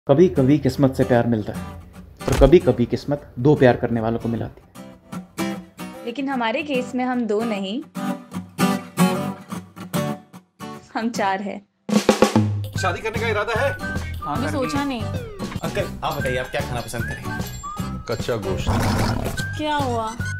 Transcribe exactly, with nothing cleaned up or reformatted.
कभी कभी किस्मत से प्यार मिलता है और कभी कभी किस्मत दो प्यार करने वालों को मिलाती है। लेकिन हमारे केस में हम दो नहीं, हम चार है। शादी करने का इरादा है? हाँ, मैं सोचा नहीं। अंकल आप बताइए, आप क्या खाना पसंद करेंगे? कच्चा गोश्त। क्या हुआ?